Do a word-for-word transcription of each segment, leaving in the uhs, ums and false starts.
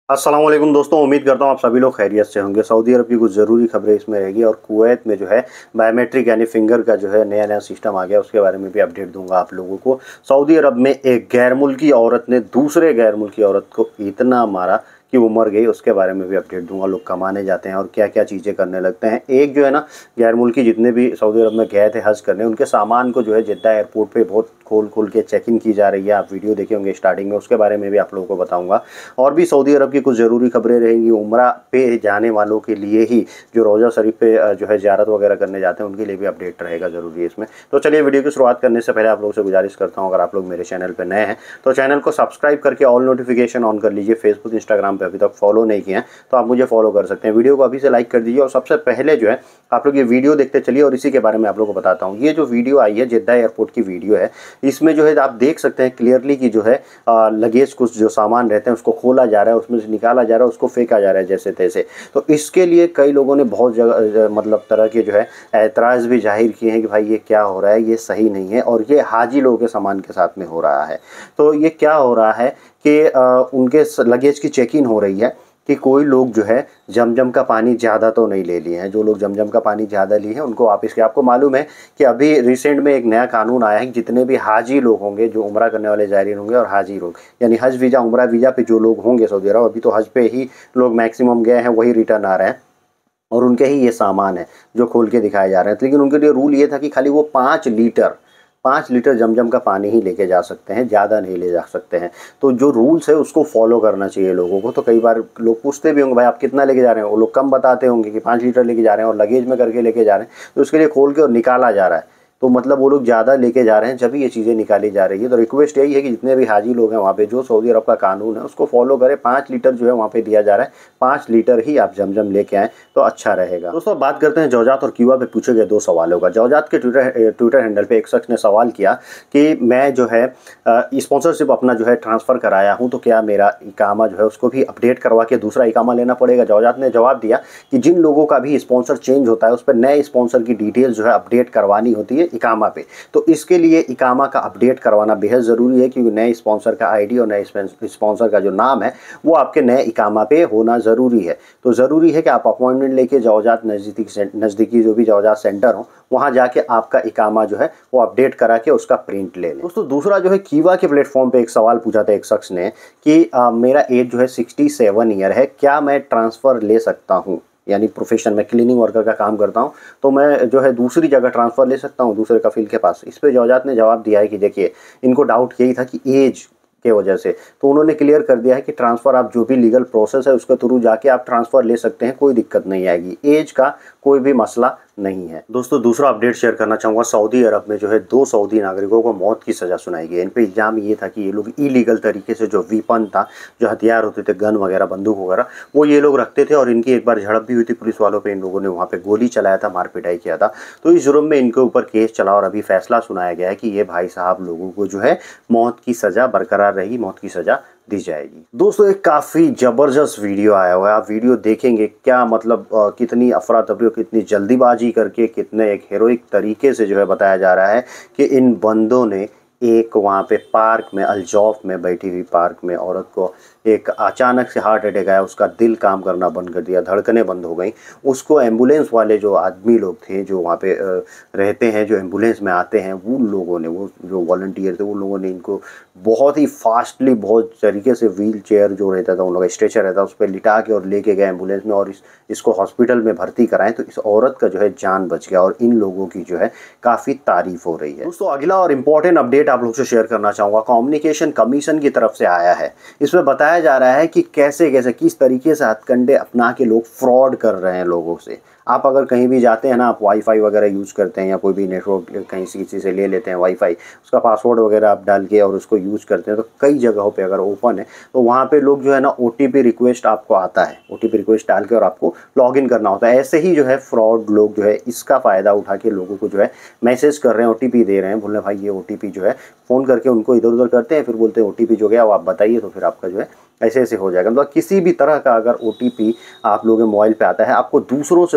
अस्सलाम वालेकुम दोस्तों, उम्मीद करता हूँ आप सभी लोग खैरियत से होंगे। सऊदी अरब की कुछ ज़रूरी खबरें इसमें रहेगी और कुवैत में जो है बायोमेट्रिक यानी फिंगर का जो है नया नया सिस्टम आ गया, उसके बारे में भी अपडेट दूंगा आप लोगों को। सऊदी अरब में एक गैर मुल्की औरत ने दूसरे गैर मुल्की औरत को इतना मारा कि वो मर गई, उसके बारे में भी अपडेट दूंगा। लोग कमाने जाते हैं और क्या क्या चीज़ें करने लगते हैं। एक जो है ना गैर मुल्की जितने भी सऊदी अरब में गए थे हज करने, उनके सामान को जो है जिद्दा एयरपोर्ट पे बहुत खोल खोल के चेकिंग की जा रही है। आप वीडियो देखे होंगे स्टार्टिंग में, उसके बारे में भी आप लोगों को बताऊंगा। और भी सऊदी अरब की कुछ ज़रूरी खबरें रहेंगी। उम्रा पे जाने वालों के लिए ही जो रोज़ा शरीफ पे जो है ज़ियारत वगैरह करने जाते हैं, उनके लिए भी अपडेट रहेगा ज़रूरी है इसमें। तो चलिए वीडियो की शुरुआत करने से पहले आप लोगों से गुजारिश करता हूँ, अगर आप लोग मेरे चैनल पर नए हैं तो चैनल को सब्सक्राइब करके ऑल नोटिफिकेशन ऑन कर लीजिए। फेसबुक इंस्टाग्राम पर अभी तक फॉलो नहीं किया है तो आप मुझे फॉलो कर सकते हैं। वीडियो को अभी से लाइक कर दीजिए और सबसे पहले जो है आप लोग ये वीडियो देखते चलिए और इसी के बारे में आप लोगों को बताता हूँ। ये जो वीडियो आई है जिद्दा एयरपोर्ट की वीडियो है, इसमें जो है आप देख सकते हैं क्लियरली कि जो है लगेज कुछ जो सामान रहते हैं उसको खोला जा रहा है, उसमें से निकाला जा रहा है, उसको फेंका जा रहा है जैसे तैसे। तो इसके लिए कई लोगों ने बहुत जगह मतलब तरह के जो है ऐतराज़ भी जाहिर किए हैं कि भाई ये क्या हो रहा है, ये सही नहीं है और ये हाजी लोगों के सामान के साथ में हो रहा है। तो ये क्या हो रहा है कि उनके लगेज की चेकिंग हो रही है कि कोई लोग जो है जमजम का पानी ज़्यादा तो नहीं ले लिए हैं। जो लोग जमजम का पानी ज़्यादा लिए हैं उनको वापस किया। आपको मालूम है कि अभी रिसेंट में एक नया कानून आया है कि जितने भी हाजी लोग होंगे, जो उम्रा करने वाले ज़ायरीन होंगे और हाजी लोग यानी हज वीज़ा उम्रा वीज़ा पे जो लोग होंगे सऊदी अरब, अभी तो हज पे ही लोग मैक्सिमम गए हैं, वही रिटर्न आ रहे हैं और उनके ही ये सामान है जो खोल के दिखाए जा रहे हैं। लेकिन उनके लिए रूल ये था कि खाली वो पाँच लीटर पाँच लीटर जमजम का पानी ही लेके जा सकते हैं, ज़्यादा नहीं ले जा सकते हैं। तो जो रूल्स है उसको फॉलो करना चाहिए लोगों को। तो कई बार लोग पूछते भी होंगे भाई आप कितना लेके जा रहे हैं, वो लोग कम बताते होंगे कि पाँच लीटर लेके जा रहे हैं और लगेज में करके लेके जा रहे हैं, तो उसके लिए खोल के और निकाला जा रहा है। तो मतलब वो लोग ज़्यादा लेके जा रहे हैं जब ये चीज़ें निकाली जा रही है। तो रिक्वेस्ट यही है कि जितने भी हाजी लोग हैं वहाँ पे, जो सऊदी अरब का कानून है उसको फॉलो करें। पाँच लीटर जो है वहाँ पे दिया जा रहा है, पाँच लीटर ही आप जमजम लेके आएँ तो अच्छा रहेगा। दोस्तों बात करते हैं जौजात और क्यूबा पे पूछे गए दो सवालों का। जौजात के ट्विटर ट्विटर हैंडल पे एक शख्स ने सवाल किया कि मैं जो है स्पॉन्सरशिप अपना जो है ट्रांसफ़र कराया हूँ, तो क्या मेरा इकामा जो है उसको भी अपडेट करवा के दूसरा इकामा लेना पड़ेगा। जौजात ने जवाब दिया कि जिन लोगों का भी स्पॉन्सर चेंज होता है उस पर नए स्पॉन्सर की डिटेल जो है अपडेट करवानी होती है इकामा पे। तो इसके लिए इकामा का अपडेट करवाना बेहद ज़रूरी है क्योंकि नए स्पॉन्सर का आईडी और नए स्पॉन्सर का जो नाम है वो आपके नए इकामा पे होना ज़रूरी है। तो ज़रूरी है कि आप अपॉइंटमेंट लेके जौजात नज़दीकी नज़दीकी जो भी जौजात सेंटर हो वहाँ जाके आपका इकामा जो है वो अपडेट करा के उसका प्रिंट ले लें। दोस्तों दूसरा जो है कीवा के प्लेटफॉर्म पे एक सवाल पूछा था एक शख्स ने कि आ, मेरा एज जो है सिक्सटी सेवन ईयर है, क्या मैं ट्रांसफ़र ले सकता हूँ। यानी प्रोफेशन में क्लीनिंग वर्कर का काम करता हूं, तो मैं जो है दूसरी जगह ट्रांसफ़र ले सकता हूं दूसरे कफील के पास। इस पे जौजात ने जवाब दिया है कि देखिए इनको डाउट यही था कि एज के वजह से, तो उन्होंने क्लियर कर दिया है कि ट्रांसफ़र आप जो भी लीगल प्रोसेस है उसके थ्रू जाके आप ट्रांसफ़र ले सकते हैं, कोई दिक्कत नहीं आएगी, एज का कोई भी मसला नहीं है। दोस्तों दूसरा अपडेट शेयर करना चाहूँगा। सऊदी अरब में जो है दो सऊदी नागरिकों को मौत की सज़ा सुनाई गई। इन पे इल्ज़ाम ये था कि ये लोग इलीगल तरीके से जो वीपन था, जो हथियार होते थे, गन वगैरह, बंदूक वगैरह, वो ये लोग रखते थे और इनकी एक बार झड़प भी हुई थी पुलिस वालों पे। इन लोगों ने वहाँ पे गोली चलाया था, मार पिटाई किया था। तो इस जुर्म में इनके ऊपर केस चला और अभी फैसला सुनाया गया है कि ये भाई साहब लोगों को जो है मौत की सज़ा बरकरार रहेगी, मौत की सज़ा दी जाएगी। दोस्तों एक काफ़ी ज़बरदस्त वीडियो आया हुआ है, आप वीडियो देखेंगे क्या मतलब आ, कितनी अफरा तफरी, कितनी जल्दीबाजी करके, कितने एक हीरोइक तरीके से जो है बताया जा रहा है कि इन बंदों ने एक वहाँ पे पार्क में, अल्जौफ में बैठी हुई पार्क में औरत को एक अचानक से हार्ट अटैक आया, उसका दिल काम करना बंद कर दिया, धड़कनें बंद हो गई। उसको एम्बुलेंस वाले जो आदमी लोग थे जो वहाँ पे रहते हैं, जो एम्बुलेंस में आते हैं, वो लोगों ने, वो जो वॉलंटियर थे, वो लोगों ने इनको बहुत ही फास्टली, बहुत तरीके से व्हील चेयर जो रहता था, उन लोग स्ट्रेचर रहता उस पर लिटा के और लेके गए एम्बुलेंस में और इस इसको हॉस्पिटल में भर्ती कराएं। तो इस औरत का जो है जान बच गया और इन लोगों की जो है काफ़ी तारीफ हो रही है। दोस्तों अगला और इम्पॉर्टेंट अपडेट आप लोग से शेयर करना चाहूँगा, कम्युनिकेशन कमीशन की तरफ से आया है। इसमें बताया जा रहा है कि कैसे कैसे किस तरीके से हथकंडे अपना के लोग फ्रॉड कर रहे हैं लोगों से। आप अगर कहीं भी जाते हैं ना, आप वाईफाई वगैरह यूज़ करते हैं या कोई भी नेटवर्क कहीं से किसी से ले लेते हैं वाईफाई, उसका पासवर्ड वगैरह आप डाल के और उसको यूज़ करते हैं, तो कई जगहों पे अगर ओपन है तो वहाँ पे लोग जो है ना ओटीपी रिक्वेस्ट आपको आता है, ओटीपी रिक्वेस्ट डाल के और आपको लॉगिन करना होता है। ऐसे ही जो है फ्रॉड लोग जो है इसका फ़ायदा उठा के लोगों को जो है मैसेज कर रहे हैं, ओटीपी दे रहे हैं, बोल रहे भाई ये ओटीपी जो है, फ़ोन करके उनको इधर उधर करते हैं, फिर बोलते हैं ओटीपी जो गया वो आप बताइए, तो फिर आपका जो है ऐसे ऐसे हो जाएगा। मतलब किसी भी तरह का अगर ओटीपी आप लोगों के मोबाइल पे आता है, आपको दूसरों से वो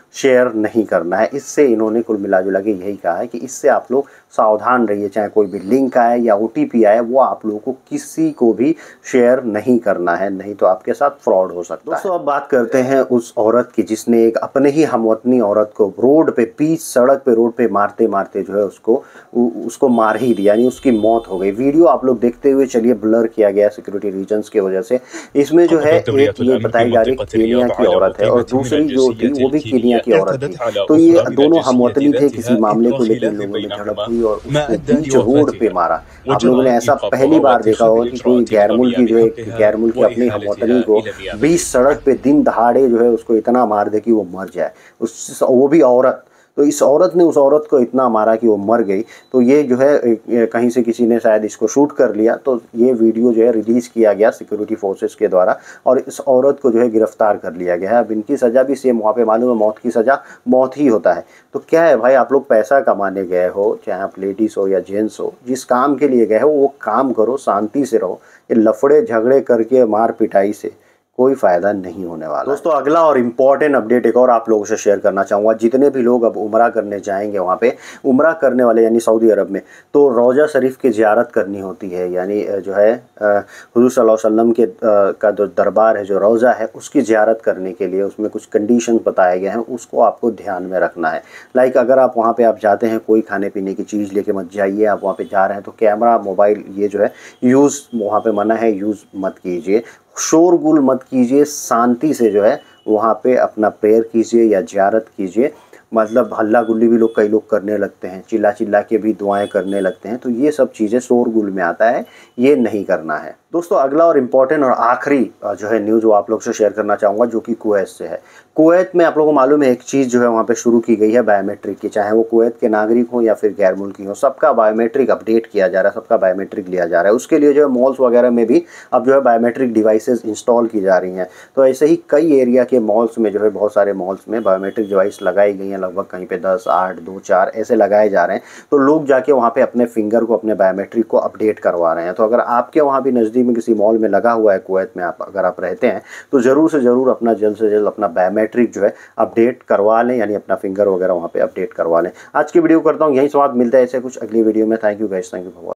शेयर नहीं करना है। इससे इन्होंने कुल मिला जुला के यही कहा है कि इससे आप लोग सावधान रहिए, चाहे कोई भी लिंक आए या ओ टी पी आए वो आप लोगों को किसी को भी शेयर नहीं करना है, नहीं तो आपके साथ फ्रॉड हो सकता है। दोस्तों अब बात करते हैं उस औरत की जिसने एक अपने ही हमवतनी औरत को रोड पे, बीच सड़क पे, रोड पे मारते मारते जो है उसको उसको मार ही दिया, यानी उसकी मौत हो गई। वीडियो आप लोग देखते हुए चलिए, ब्लर किया गया सिक्योरिटी रीजंस की वजह से। इसमें जो है एक ये बताई जा रही है कीनिया की औरत है और दूसरी जो थी वो भी कीनिया की औरत थी। तो ये दोनों हमवतनी थे, किसी मामले को लेकर इन लोगों में झड़प हुई और उसको बीच रोड पे मारा। आप लोगों ने ऐसा पहली बार देखा होगा कि कोई गैर मुल्की जो है गैर मुल्की अपनी हमवतनी को बीच सड़क पे दिन दहाड़े जो है उसको इतना मार दे कि वो मर जाए, उस वो भी औरत। तो इस औरत ने उस औरत को इतना मारा कि वो मर गई। तो ये जो है कहीं से किसी ने शायद इसको शूट कर लिया, तो ये वीडियो जो है रिलीज़ किया गया सिक्योरिटी फोर्सेस के द्वारा और इस औरत को जो है गिरफ्तार कर लिया गया है। अब इनकी सज़ा भी सेम वहाँ पे मालूम है, मौत की सज़ा मौत ही होता है। तो क्या है भाई, आप लोग पैसा कमाने गए हो, चाहे आप लेडीज़ हो या जेंट्स हो, जिस काम के लिए गए हो वो काम करो, शांति से रहो। ये लफड़े झगड़े करके मार पिटाई से कोई फ़ायदा नहीं होने वाला। दोस्तों अगला और इम्पॉर्टेंट अपडेट एक और आप लोगों से शेयर करना चाहूँगा। जितने भी लोग अब उम्रा करने जाएंगे वहाँ पे, उम्रा करने वाले यानी सऊदी अरब में, तो रोज़ा शरीफ की ज़ियारत करनी होती है। यानी जो है हुज़ूर सल्लल्लाहु अलैहि वसल्लम के आ, का जो दरबार है, जो रोज़ा है, उसकी ज़ियारत करने के लिए उसमें कुछ कंडीशन बताए गए हैं, उसको आपको ध्यान में रखना है। लाइक अगर आप वहाँ पर आप जाते हैं, कोई खाने पीने की चीज़ लेके मत जाइए। आप वहाँ पर जा रहे हैं तो कैमरा, मोबाइल ये जो है यूज़ वहाँ पर मना है, यूज़ मत कीजिए। शोरगुल मत कीजिए, शांति से जो है वहाँ पे अपना प्रेयर कीजिए या ज़ियारत कीजिए। मतलब हल्ला गुल्ली भी लोग कई लोग करने लगते हैं, चिल्ला चिल्ला के भी दुआएं करने लगते हैं, तो ये सब चीज़ें शोरगुल में आता है, ये नहीं करना है। दोस्तों अगला और इम्पॉर्टेंट और आखिरी जो है न्यूज़ वो आप लोग से शेयर करना चाहूँगा, जो कि कुवैत से है। कुवैत में आप लोगों को मालूम है एक चीज़ जो है वहाँ पे शुरू की गई है बायोमेट्रिक की, चाहे वो कुवैत के नागरिक हो या फिर गैर मुल्की हो, सबका बायोमेट्रिक अपडेट किया जा रहा है, सबका बायोमेट्रिक लिया जा रहा है। उसके लिए जो है मॉल्स वगैरह में भी अब जो है बायोमेट्रिक डिवाइसेस इंस्टॉल की जा रही हैं। तो ऐसे ही कई एरिया के मॉल्स में जो है, बहुत सारे मॉल्स में बायोमेट्रिक डिवाइस लगाई गई हैं, लगभग कहीं पे दस, आठ, दो, चार ऐसे लगाए जा रहे हैं। तो लोग जाके वहाँ पे अपने फिंगर को, अपने बायोमेट्रिक को अपडेट करवा रहे हैं। तो अगर आपके वहाँ भी नज़दीक में किसी मॉल में लगा हुआ है कुवैत में, आप अगर आप रहते हैं तो ज़रूर से ज़रूर अपना जल्द से जल्द अपना बायोमेट्रिक जो है अपडेट करवा लें, यानी अपना फिंगर वगैरह वहाँ पे अपडेट करवा लें। आज की वीडियो करता हूँ यहीं समाप्त, मिलता है ऐसे कुछ अगली वीडियो में। Thank you guys, thank you.